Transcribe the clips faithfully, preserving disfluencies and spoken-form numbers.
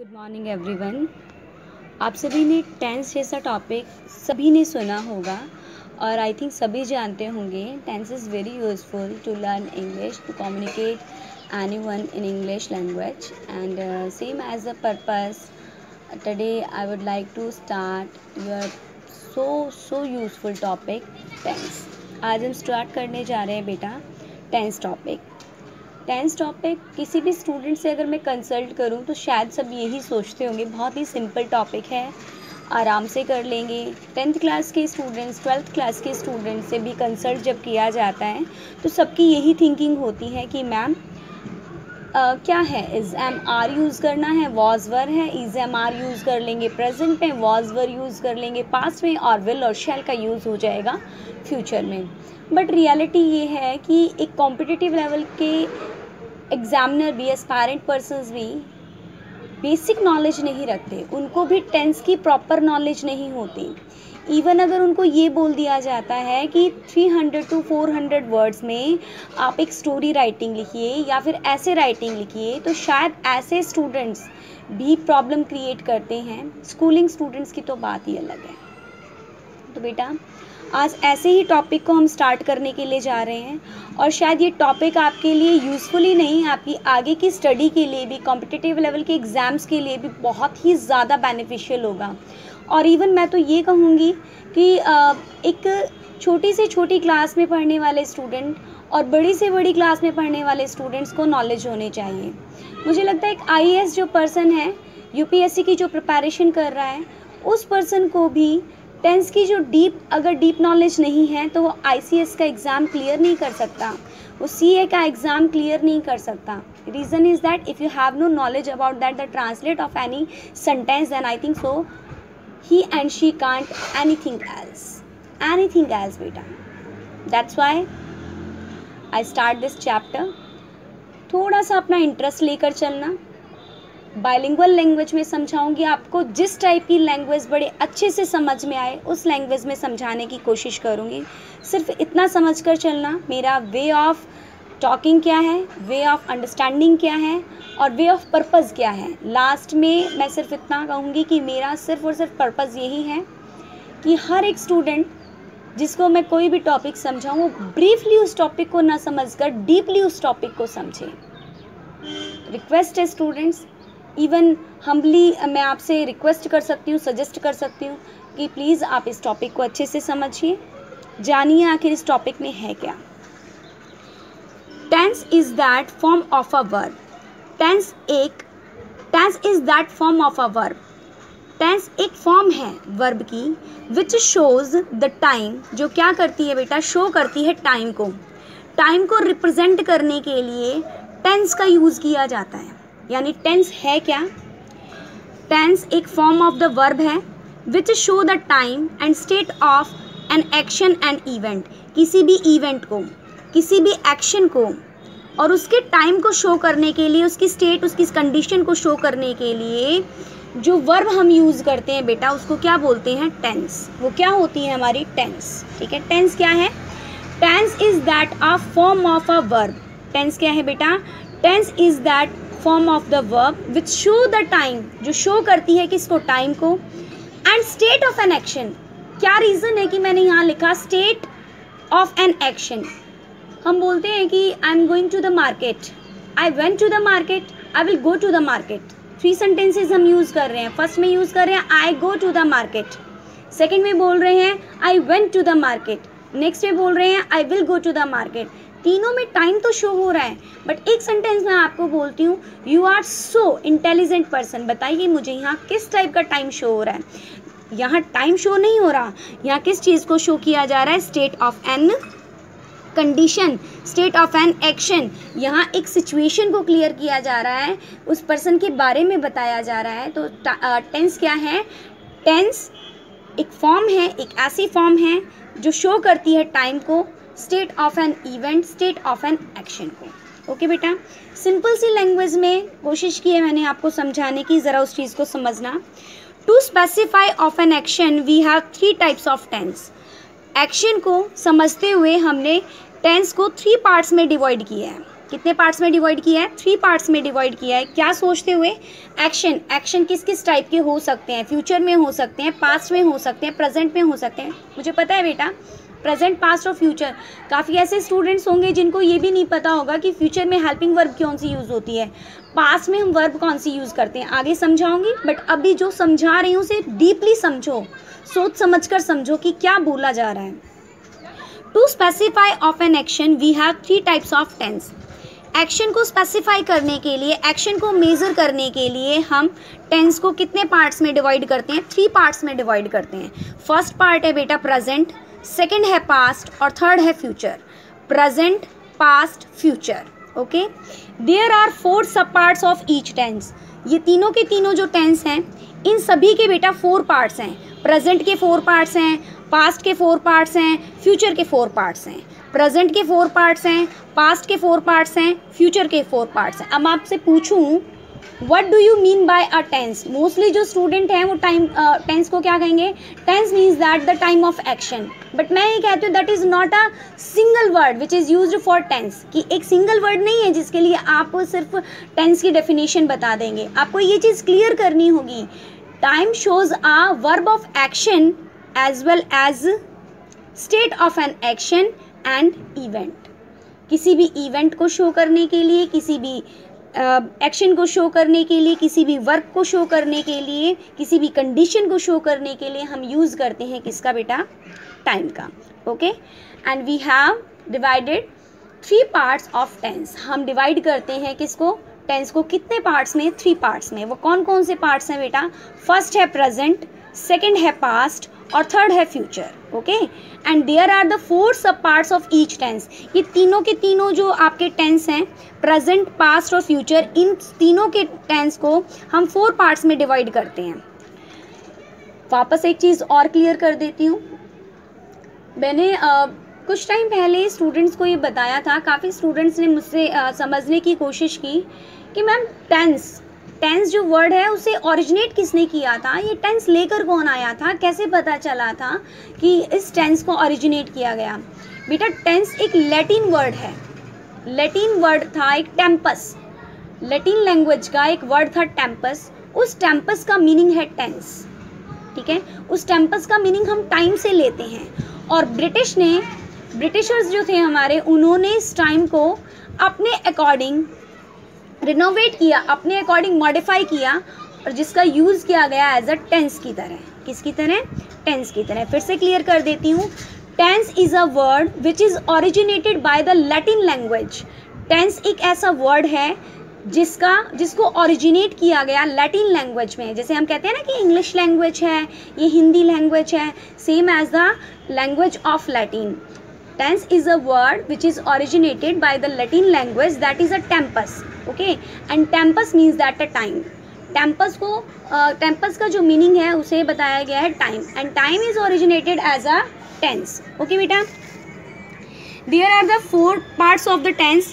Good morning everyone. आप सभी ने टेंस जैसा टॉपिक सभी ने सुना होगा और आई थिंक सभी जानते होंगे tense is very useful to learn English, to communicate anyone in English language and same as the purpose today I would like to start your so so useful topic tense. आज हम start करने जा रहे हैं बेटा tense topic. Tense topic किसी भी student से अगर मैं कंसल्ट करूं तो शायद सब यही सोचते होंगे बहुत ही सिंपल टॉपिक है, आराम से कर लेंगे। टेंथ क्लास के स्टूडेंट्स, ट्वेल्थ क्लास के स्टूडेंट्स से भी कंसल्ट जब किया जाता है तो सबकी यही थिंकिंग होती है कि मैम क्या है, इज़ एम आर यूज़ करना है, वॉज वर है, इज़ एम आर यूज़ कर लेंगे, प्रेजेंट में वॉज वर यूज़ कर लेंगे, पास्ट में और विल और शैल का यूज़ हो जाएगा फ्यूचर में। बट रियलिटी ये है कि एक कॉम्पिटिटिव लेवल के एग्जामिनर भी, एस्पायरेंट पर्सन्स भी बेसिक नॉलेज नहीं रखते, उनको भी टेंस की प्रॉपर नॉलेज नहीं होती। इवन अगर उनको ये बोल दिया जाता है कि तीन सौ टू चार सौ वर्ड्स में आप एक स्टोरी राइटिंग लिखिए या फिर ऐसे राइटिंग लिखिए, तो शायद ऐसे स्टूडेंट्स भी प्रॉब्लम क्रिएट करते हैं। स्कूलिंग स्टूडेंट्स की तो बात ही अलग है। तो बेटा आज ऐसे ही टॉपिक को हम स्टार्ट करने के लिए जा रहे हैं और शायद ये टॉपिक आपके लिए यूज़फुल ही नहीं, आपकी आगे की स्टडी के लिए भी, कॉम्पिटिटिव लेवल के एग्ज़ाम्स के लिए भी बहुत ही ज़्यादा बेनिफिशियल होगा। और इवन मैं तो ये कहूँगी कि एक छोटी से छोटी क्लास में पढ़ने वाले स्टूडेंट और बड़ी से बड़ी क्लास में पढ़ने वाले स्टूडेंट्स को नॉलेज होनी चाहिए। मुझे लगता है एक आई ए एस जो पर्सन है, यू पी एस सी की जो प्रिपरेशन कर रहा है, उस पर्सन को भी टेंस की जो डीप अगर डीप नॉलेज नहीं है तो वो आई सी एस का एग्ज़ाम क्लियर नहीं कर सकता, वो सी ए का एग्ज़ाम क्लियर नहीं कर सकता। Reason is that if you have no knowledge about that the translate of any sentence then I think so he and she can't anything else anything else बेटा। That's why I start this chapter. थोड़ा सा अपना interest लेकर चलना, bilingual language में समझाऊंगी आपको, जिस type की लैंग्वेज बड़े अच्छे से समझ में आए उस लैंग्वेज में समझाने की कोशिश करूंगी। सिर्फ इतना समझ कर चलना मेरा वे ऑफ टॉकिंग क्या है, वे ऑफ अंडरस्टैंडिंग क्या है और वे ऑफ पर्पज़ क्या है। लास्ट में मैं सिर्फ इतना कहूँगी कि मेरा सिर्फ और सिर्फ पर्पज़ यही है कि हर एक स्टूडेंट जिसको मैं कोई भी टॉपिक समझाऊँ वो ब्रीफली उस टॉपिक को ना समझ कर डीपली उस टॉपिक को समझे। रिक्वेस्ट है स्टूडेंट्स, इवन हम्बली मैं आपसे रिक्वेस्ट कर सकती हूँ, सजेस्ट कर सकती हूँ कि प्लीज़ आप इस टॉपिक को अच्छे से समझिए, जानिए आखिर इस टॉपिक में है क्या। Tense is that form of a verb. Tense एक tense is that form of a verb. Tense एक फॉर्म है वर्ब की विच शोज़ द टाइम, जो क्या करती है बेटा, शो करती है टाइम को। टाइम को रिप्रेजेंट करने के लिए टेंस का यूज़ किया जाता है। यानी टेंस है क्या? टेंस एक फॉर्म ऑफ द वर्ब है which show the time and state of an action and event. किसी भी इवेंट को, किसी भी एक्शन को और उसके टाइम को शो करने के लिए, उसकी स्टेट, उसकी कंडीशन को शो करने के लिए जो वर्ब हम यूज़ करते हैं बेटा उसको क्या बोलते हैं? टेंस। वो क्या होती है हमारी? टेंस। ठीक है, टेंस क्या है? Tense is that a form of a verb. Tense क्या है बेटा? Tense is that form of the verb which show the time, जो शो करती है किसको? टाइम को। And state of an action. क्या रीज़न है कि मैंने यहाँ लिखा स्टेट ऑफ एन एक्शन? हम बोलते हैं कि I am going to the market, I went to the market, I will go to the market. Three sentences हम यूज़ कर रहे हैं। फर्स्ट में यूज़ कर रहे हैं I go to the market, second में बोल रहे हैं I went to the market, next में बोल रहे हैं I will go to the market. तीनों में टाइम तो शो हो रहा है, बट एक सेंटेंस में आपको बोलती हूँ you are so intelligent person, बताइए मुझे यहाँ किस टाइप का टाइम शो हो रहा है? यहाँ टाइम शो नहीं हो रहा, यहाँ किस चीज़ को शो किया जा रहा है? State of an condition, state of an action. यहाँ एक सिचुएशन को क्लियर किया जा रहा है, उस पर्सन के बारे में बताया जा रहा है। तो टेंस क्या है? टेंस एक फॉर्म है, एक ऐसी फॉर्म है जो शो करती है टाइम को, state of an event, state of an action को। ओके बेटा, सिंपल सी लैंग्वेज में कोशिश की है मैंने आपको समझाने की, ज़रा उस चीज़ को समझना। To specify of an action we have three types of tense. Action को समझते हुए हमने टेंस को थ्री पार्ट्स में डिवाइड किया है। कितने पार्ट्स में डिवाइड किया है? थ्री पार्ट्स में डिवाइड किया है। क्या सोचते हुए? एक्शन। एक्शन किस किस टाइप के हो सकते हैं? फ्यूचर में हो सकते हैं, पास्ट में हो सकते हैं, प्रेजेंट में हो सकते हैं। मुझे पता है बेटा, प्रेजेंट, पास्ट और फ्यूचर। काफ़ी ऐसे स्टूडेंट्स होंगे जिनको ये भी नहीं पता होगा कि फ्यूचर में हेल्पिंग वर्ब कौन सी यूज़ होती है, पास्ट में हम वर्ब कौन सी यूज़ करते हैं। आगे समझाऊंगी, बट अभी जो समझा रही हूँ उसे डीपली समझो, सोच समझ कर समझो कि क्या बोला जा रहा है। To specify of an action we have three types of tense. Action को स्पेसिफाई करने के लिए, एक्शन को मेज़र करने के लिए हम टेंस को कितने पार्ट्स में डिवाइड करते हैं? थ्री पार्ट्स में डिवाइड करते हैं। फर्स्ट पार्ट है बेटा प्रेजेंट, सेकंड है पास्ट और थर्ड है future. Present, past, future. Okay, there are four sub parts of each tense. ये तीनों के तीनों जो टेंस हैं, इन सभी के बेटा फोर पार्ट्स हैं। प्रेजेंट के फोर पार्ट्स हैं, पास्ट के फोर पार्ट्स हैं, फ्यूचर के फोर पार्ट्स हैं। प्रेजेंट के फोर पार्ट्स हैं, पास्ट के फोर पार्ट्स हैं, फ्यूचर के फोर पार्ट्स हैं। अब आपसे पूछूं what do you mean by a tense? Mostly जो स्टूडेंट हैं वो टाइम टेंस को क्या कहेंगे? Tense means that the time of action. But मैं ये कहती हूँ that is not a single word which is used for tense, कि एक सिंगल वर्ड नहीं है जिसके लिए आप सिर्फ टेंस की डेफिनेशन बता देंगे। आपको ये चीज़ क्लियर करनी होगी। Time shows a verb of action as well as state of an action and event. किसी भी इवेंट को शो करने के लिए, किसी भी एक्शन uh, को शो करने के लिए, किसी भी वर्क को शो करने के लिए, किसी भी कंडीशन को शो करने के लिए हम यूज़ करते हैं किसका बेटा? टाइम का। Okay, and we have divided three parts of tense. हम डिवाइड करते हैं किसको? टेंस को कितने पार्ट्स में? थ्री पार्ट्स में। वो कौन कौन से पार्ट्स हैं बेटा? फर्स्ट है प्रेजेंट, सेकेंड है पास्ट और थर्ड है future. Okay, and there are the four sub parts of each tense. ये तीनों के तीनों जो आपके टेंस हैं, प्रेजेंट, पास्ट और फ्यूचर, इन तीनों के टेंस को हम फोर पार्ट्स में डिवाइड करते हैं। वापस एक चीज़ और क्लियर कर देती हूँ। मैंने uh, कुछ टाइम पहले स्टूडेंट्स को ये बताया था, काफ़ी स्टूडेंट्स ने मुझसे uh, समझने की कोशिश की कि मैम टेंस टेंस जो वर्ड है उसे ओरिजिनेट किसने किया था? ये टेंस लेकर कौन आया था? कैसे पता चला था कि इस टेंस को ओरिजिनेट किया गया? बेटा टेंस एक लैटिन वर्ड है। लैटिन वर्ड था एक टेम्पस। लैटिन लैंग्वेज का एक वर्ड था टेम्पस। उस टेम्पस का मीनिंग है टेंस। ठीक है, उस टेम्पस का मीनिंग हम टाइम से लेते हैं। और ब्रिटिश ने ब्रिटिशर्स जो थे हमारे, उन्होंने इस टाइम को अपने अकॉर्डिंग रिनोवेट किया, अपने अकॉर्डिंग मॉडिफाई किया और जिसका यूज़ किया गया एज अ टेंस की तरह। किसकी तरह? टेंस की तरह। फिर से क्लियर कर देती हूँ। Tense is a word which is originated by the Latin language. Tense एक ऐसा वर्ड है जिसका जिसको ओरिजिनेट किया गया लैटिन लैंग्वेज में। जैसे हम कहते हैं ना कि इंग्लिश लैंग्वेज है, ये हिंदी लैंग्वेज है, same as the language of Latin. Tense is a word which is originated by the Latin language, that is a tempus. Okay, and tempus means that a time. Tempus को uh, tempus का जो meaning है उसे बताया गया है time, and time is originated as a tense. Okay बेटा, there are the four parts of the tense,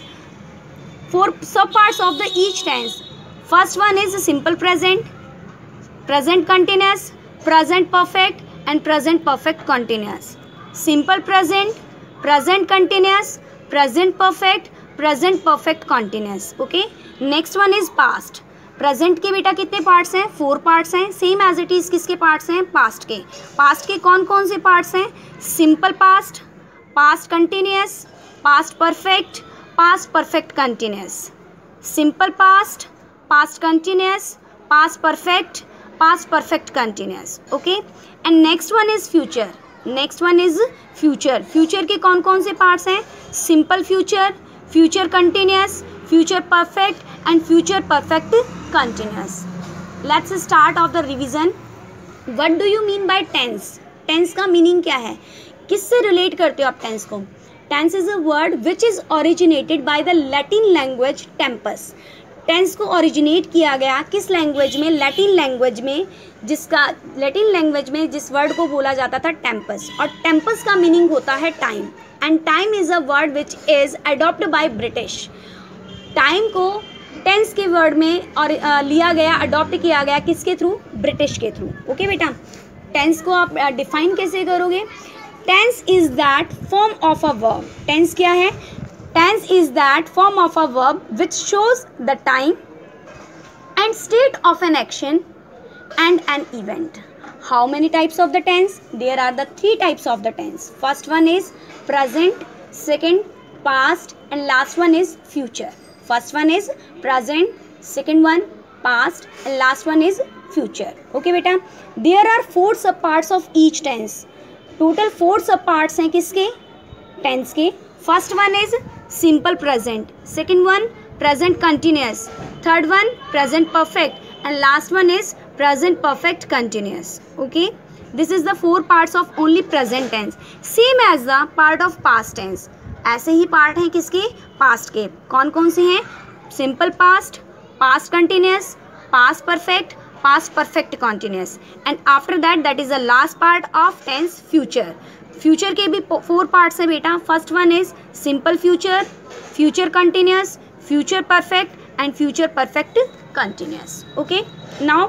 four sub parts of the each tense. First one is simple present, present continuous, present perfect and present perfect continuous. Simple present, present continuous, present perfect, present perfect continuous. Okay, next one is past. Present के बेटा कितने parts हैं? Four parts हैं। Same as it is किसके parts हैं? Past के। Past के कौन कौन से पार्ट्स हैं? Simple past, past continuous, past perfect, past perfect continuous. Simple past, past continuous, past perfect, past perfect continuous. Okay, and next one is future. Next one is future. Future के कौन कौन से parts हैं? Simple future, future continuous, future perfect and future perfect continuous. Let's start of the revision. What do you mean by tense? Tense का meaning क्या है? किससे relate करते हो आप टेंस को? Tense is a word which is originated by the Latin language tempus. Tense को originate किया गया किस लैंग्वेज में? लैटिन लैंग्वेज में, जिसका लैटिन लैंग्वेज में जिस वर्ड को बोला जाता था टेम्पस। और टेम्पस का मीनिंग होता है time, and time is a word which is adopt by British. Time को टेंस के वर्ड में और आ, लिया गया, अडॉप्ट किया गया किसके थ्रू? ब्रिटिश के थ्रू। ओके बेटा, टेंस को आप डिफाइन कैसे करोगे? Tense is that form of a verb. Tense क्या है? Tense is that form of a verb which shows the time and state of an action and an event. How many types of the tense? There are the three types of the tense. First one is present, second past, and last one is future. First one is present, second one past, and last one is future. Okay beta, there are four sub parts of each tense. Total four sub parts हैं किसके? Tense के. First one is simple present, second one present continuous, third one present perfect, and last one is present perfect continuous. Okay, this is the four parts of only present tense, same as the part of past tense. ऐसे ही part हैं किसके? Past के. कौन कौन से हैं? Simple past, past continuous, past perfect, past perfect continuous, and after that that is the last part of tense future. Future के भी फोर पार्ट्स हैं बेटा. First one is simple future, future continuous, future perfect, and future perfect continuous. Okay, now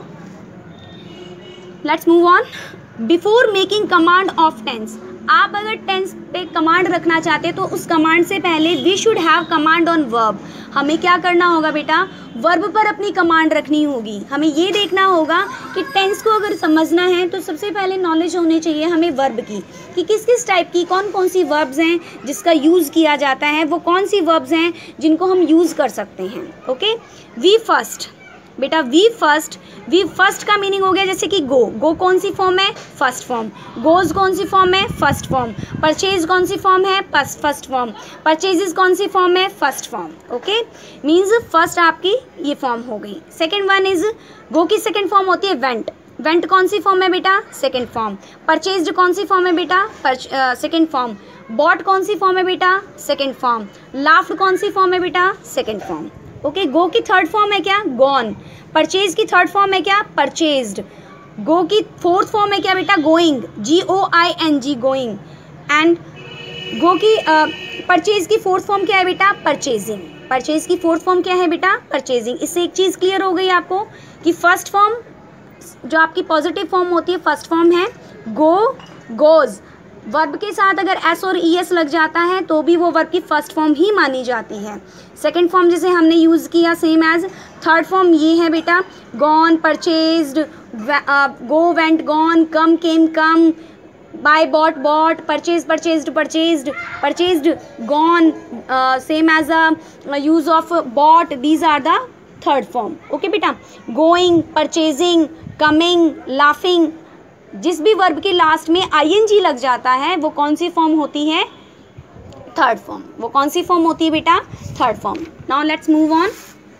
let's move on. Before making command of tense, आप अगर tense पे command रखना चाहते हैं तो उस कमांड से पहले we should have command on verb. हमें क्या करना होगा बेटा? वर्ब पर अपनी कमांड रखनी होगी. हमें ये देखना होगा कि टेंस को अगर समझना है तो सबसे पहले नॉलेज होनी चाहिए हमें वर्ब की, कि किस किस टाइप की कौन कौन सी वर्ब्स हैं जिसका यूज़ किया जाता है, वो कौन सी वर्ब्स हैं जिनको हम यूज़ कर सकते हैं. ओके, वी फर्स्ट बेटा, वी फर्स्ट, वी फर्स्ट का मीनिंग हो गया जैसे कि गो. गो कौन सी फॉर्म है? First form. गोज कौन सी फॉर्म है? First form. परचेज कौन सी फॉर्म है? First form. परचेजेस कौन सी फॉर्म है? First form. Okay, means first आपकी ये फॉर्म हो गई. सेकेंड वन इज गो की सेकेंड फॉर्म होती है वेंट. वेंट कौन सी फॉर्म है बेटा? Second form. परचेज्ड कौन सी फॉर्म है बेटा? Second form. बॉट कौन सी फॉर्म है बेटा? Second form. लाफ्ड कौन सी फॉर्म है बेटा? Second form. ओके, गो की थर्ड फॉर्म है क्या? गॉन. परचेज की थर्ड फॉर्म है क्या? परचेज्ड. गो की फोर्थ फॉर्म है क्या बेटा? Going. G O I N G, going. And go की परचेज uh, की फोर्थ फॉर्म क्या है बेटा? परचेजिंग. परचेज की फोर्थ फॉर्म क्या है बेटा? परचेजिंग. इससे एक चीज़ क्लियर हो गई आपको कि फर्स्ट फॉर्म जो आपकी पॉजिटिव फॉर्म होती है फर्स्ट फॉर्म है गो, गोज. वर्ब के साथ अगर एस और ई एस लग जाता है तो भी वो वर्ब की फर्स्ट फॉर्म ही मानी जाती है. सेकंड फॉर्म जैसे हमने यूज़ किया सेम एज. थर्ड फॉर्म ये है बेटा gone, purchased, go, went, gone, come, came, come, buy, bought, bought, purchase, purchased, purchased, purchased, gone, same as a use of bought. These are the third form. Okay बेटा, going, purchasing, coming, laughing. जिस भी verb के last में ING लग जाता है वो कौन सी फॉर्म होती है? Third form. वो कौन सी फॉर्म होती है बेटा? Third form. Now let's move on.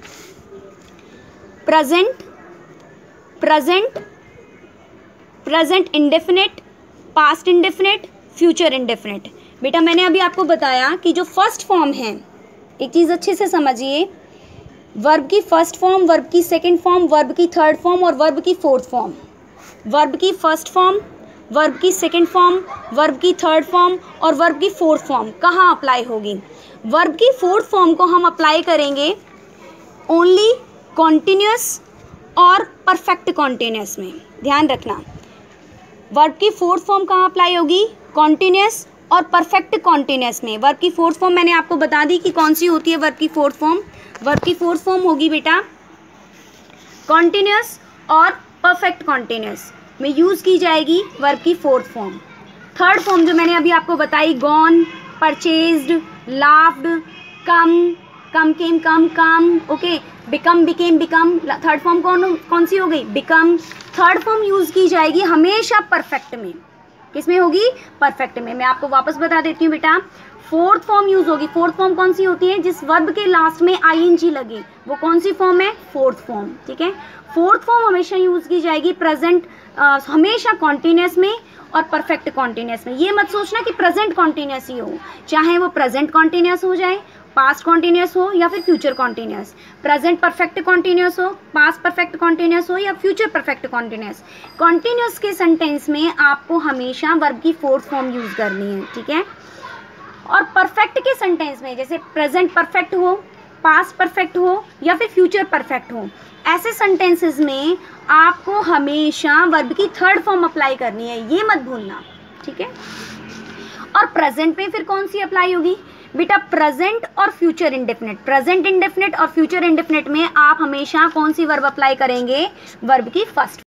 Present, present, present indefinite, past indefinite, future indefinite. बेटा मैंने अभी आपको बताया कि जो फर्स्ट फॉर्म है, एक चीज़ अच्छे से समझिए, वर्ब की फर्स्ट फॉर्म, वर्ब की सेकंड फॉर्म, वर्ब की थर्ड फॉर्म और वर्ब की फोर्थ फॉर्म. वर्ब की फर्स्ट फॉर्म, वर्ब की सेकंड फॉर्म, वर्ब की थर्ड फॉर्म और वर्ब की फोर्थ फॉर्म कहाँ अप्लाई होगी? वर्ब की फोर्थ फॉर्म को हम अप्लाई करेंगे ओनली कॉन्टिन्यूस और परफेक्ट कॉन्टिन्यूस में. ध्यान रखना, वर्ब की फोर्थ फॉर्म कहाँ अप्लाई होगी? कॉन्टिन्यूस और परफेक्ट कॉन्टिन्यूस में. वर्ब की फोर्थ फॉर्म मैंने आपको बता दी कि कौन सी होती है वर्ब की फोर्थ फॉर्म. वर्ब की फोर्थ फॉर्म होगी बेटा कॉन्टिन्यूस और परफेक्ट कॉन्टिन्यूस में यूज़ की जाएगी वर्ब की फोर्थ फॉर्म. थर्ड फॉर्म जो मैंने अभी आपको बताई gone, purchased, laughed, come, come came, come, come. Okay, become, became, become. Third form कौन कौन सी हो गई? बिकम. थर्ड फॉर्म यूज़ की जाएगी हमेशा परफेक्ट में. किस में होगी? परफेक्ट में. मैं आपको वापस बता देती हूँ बेटा, फोर्थ फॉर्म यूज होगी. फोर्थ फॉर्म कौन सी होती है? जिस वर्ब के लास्ट में आईएनजी लगे वो कौन सी फॉर्म है? Fourth form. ठीक है, फोर्थ फॉर्म हमेशा यूज की जाएगी प्रेजेंट, हमेशा कॉन्टिन्यूस में और परफेक्ट कॉन्टिन्यूस में. ये मत सोचना कि प्रेजेंट कॉन्टिन्यूस ही हो, चाहे वो प्रेजेंट कॉन्टिन्यूस हो जाए, पास्ट कॉन्टिन्यूस हो या फिर future continuous. Present perfect continuous हो, पास्ट परफेक्ट कॉन्टिन्यूस हो या फ्यूचर परफेक्ट कॉन्टिन्यूस. कॉन्टिन्यूस के सेंटेंस में आपको हमेशा वर्ब की फोर्थ फॉर्म यूज करनी है. ठीक है, और परफेक्ट के सेंटेंस में जैसे प्रेजेंट परफेक्ट हो, पास्ट परफेक्ट हो या फिर फ्यूचर परफेक्ट हो, ऐसे सेंटेंसेस में आपको हमेशा वर्ब की थर्ड फॉर्म अप्लाई करनी है, ये मत भूलना. ठीक है, और प्रेजेंट में फिर कौन सी अप्लाई होगी बेटा प्रेजेंट और फ्यूचर इंडेफिनिट, प्रेजेंट इंडेफिनिट और फ्यूचर इंडेफिनिट में आप हमेशा कौन सी वर्ब अप्लाई करेंगे, वर्ब की फर्स्ट